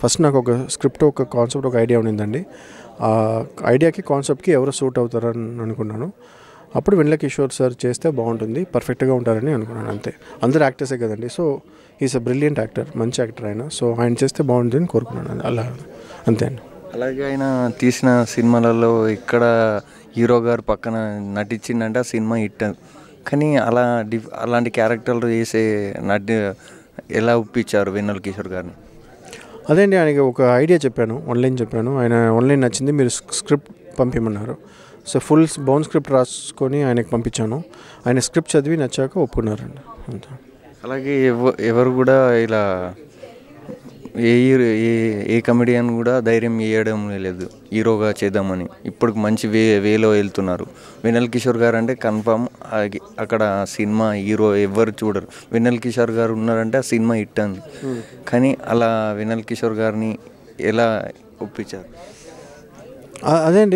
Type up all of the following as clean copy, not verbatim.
First నాకు ఒక script, ఒక కాన్సెప్ట్, ఒక ఐడియా ఉండిందండి. ఆ ఐడియాకి, కాన్సెప్ట్కి ఎవరు సూట్ అవుతారని అనుకున్నాను. అప్పుడు వెన్నెల కిషోర్ సార్ చేస్తే బాగుంటుంది, పర్ఫెక్ట్గా ఉంటారని అనుకున్నాను. అంతే. అందరూ యాక్టర్సే కదండి. So is a brilliant actor, మంచి యాక్టర్ ఆయన. సో ఆయన చేస్తే బాగుంటుందని కోరుకున్నాను. అలా అంతే అండి. అలాగే ఆయన తీసిన సినిమాలలో ఇక్కడ హీరో గారు పక్కన నటించిందంటే ఆ సినిమా హిట్. కానీ అలాంటి క్యారెక్టర్లు చేసే నటి ఎలా ఒప్పించారు వెన్నెల కిషోర్ గారిని? అదే అండి, ఆయనకి ఒక ఐడియా చెప్పాను, ఆన్లైన్ చెప్పాను. ఆయన ఆన్లైన్ నచ్చింది, మీరు స్క్రిప్ట్ పంపించమన్నారు. సో ఫుల్ బౌండ్ స్క్రిప్ట్ రాసుకొని ఆయనకి పంపించాను. ఆయన స్క్రిప్ట్ చదివి నచ్చాక ఒప్పుకున్నారండి. అంతే. అలాగే ఎవరు కూడా ఇలా ఏ కమెడియన్ కూడా ధైర్యం చేయడం లేదు హీరోగా చేద్దామని. ఇప్పుడు మంచి వేలో వెళ్తున్నారు. వెన్నెల కిషోర్ గారు అంటే కన్ఫామ్ అక్కడ సినిమా హీరో ఎవరు చూడరు. వెన్నెల కిషోర్ గారు ఉన్నారంటే ఆ సినిమా హిట్ అని. కానీ అలా వెన్నెల కిషోర్ గారిని ఎలా ఒప్పించారు? అదే అండి,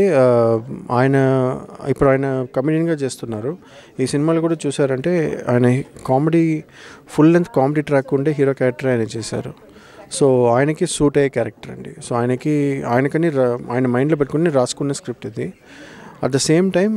ఇప్పుడు ఆయన కమెడియన్గా చేస్తున్నారు. ఈ సినిమాలు కూడా చూసారంటే ఆయన comedy, full length comedy track ఉండే హీరో క్యారెక్టర్ ఆయన చేశారు. సో ఆయనకి సూట్ అయ్యే క్యారెక్టర్ అండి. సో ఆయనకని ఆయన మైండ్లో పెట్టుకుని రాసుకున్న స్క్రిప్ట్ ఇది. అట్ ద సేమ్ టైం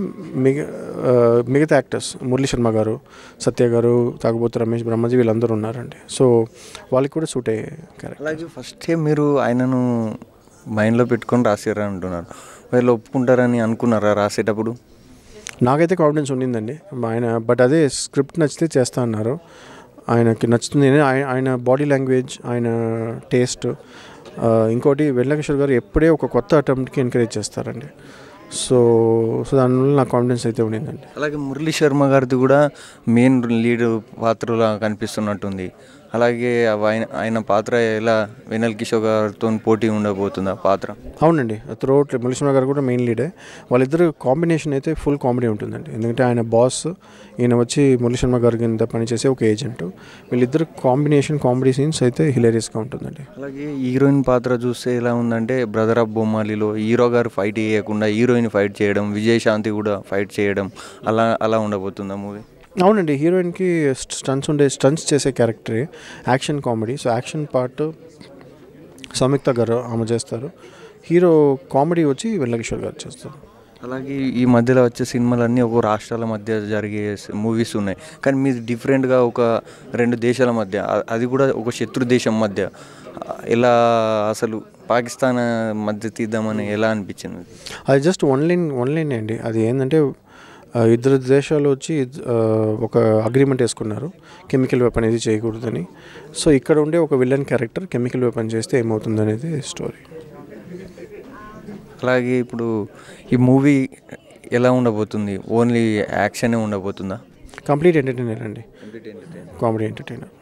మిగతా యాక్టర్స్, మురళీ శర్మ గారు, సత్య గారు, తాగుబోతు రమేష్, బ్రహ్మజీ, వీళ్ళందరూ ఉన్నారండి. సో వాళ్ళకి కూడా సూట్ అయ్యే క్యారెక్టర్. అలాగే ఫస్టే మీరు ఆయనను మైండ్లో పెట్టుకొని రాసారా అంటున్నారు. వీళ్ళు ఒప్పుకుంటారని అనుకున్నారా రాసేటప్పుడు? నాకైతే కాన్ఫిడెన్స్ ఉండిందండి ఆయన. బట్ అదే స్క్రిప్ట్ నచ్చితే చేస్తా అన్నారు. ఆయనకి నచ్చుతుంది. ఆయన బాడీ లాంగ్వేజ్, ఆయన టేస్ట్. ఇంకోటి వెన్నెల కిషోర్ గారు ఎప్పుడే ఒక కొత్త అటెంప్ట్కి ఎంకరేజ్ చేస్తారండి. సో దానివల్ల నాకు కాన్ఫిడెన్స్ అయితే ఉండిందండి. అలాగే మురళీ శర్మ గారిది కూడా మెయిన్ లీడ్ పాత్రలా కనిపిస్తున్నట్టుంది. అలాగే ఆయన పాత్ర ఎలా వెన్నెల కిషోర్ గారితో పోటీ ఉండబోతుందా పాత్ర? అవునండి, త్రూఅవుట్ మురళీ శర్మ గారు కూడా మెయిన్ లీడే. వాళ్ళిద్దరు కాంబినేషన్ అయితే ఫుల్ కామెడీ ఉంటుందండి. ఎందుకంటే ఆయన బాస్, ఈయన వచ్చి మురళీ శర్మ గారి కింద పనిచేసే ఒక ఏజెంట్. వీళ్ళిద్దరు కాంబినేషన్ కామెడీ సీన్స్ అయితే హిలేరియస్గా ఉంటుందండి. అలాగే హీరోయిన్ పాత్ర చూస్తే ఎలా ఉందంటే బ్రదర్ ఆఫ్ బొమ్మాలిలో హీరో గారు ఫైట్ చేయకుండా హీరోయిన్ ఫైట్ చేయడం, విజయశాంతి కూడా ఫైట్ చేయడం, అలా ఉండబోతుందా మూవీ? అవునండి, హీరోయిన్కి స్టంట్స్ చేసే క్యారెక్టరే, action comedy. So action part Samyuktha garu ఆమె చేస్తారు. హీరో కామెడీ వచ్చి వెన్నెల కిషోర్ గారు చేస్తారు. అలాగే ఈ మధ్యలో వచ్చే సినిమాలన్నీ ఒక రాష్ట్రాల మధ్య జరిగే మూవీస్ ఉన్నాయి. కానీ మీది డిఫరెంట్గా ఒక 2 దేశాల మధ్య, అది కూడా ఒక శత్రు దేశం మధ్య. ఎలా అసలు పాకిస్తాన్ మధ్య తీద్దామని ఎలా అనిపించింది? అది జస్ట్ వన్ లైన్ అండి. అది ఏంటంటే ఇద్దరు దేశాలు వచ్చి ఒక అగ్రిమెంట్ వేసుకున్నారు, కెమికల్ వెపన్ ఇది చేయకూడదని. సో ఇక్కడ ఉండే ఒక విలన్ క్యారెక్టర్ కెమికల్ వెపన్ చేస్తే ఏమవుతుంది అనేది స్టోరీ. అలాగే ఇప్పుడు ఈ మూవీ ఎలా ఉండబోతుంది? ఓన్లీ యాక్షనే ఉండబోతుందా? కంప్లీట్ ఎంటర్టైనర్ అండి, కామెడీ ఎంటర్టైనర్.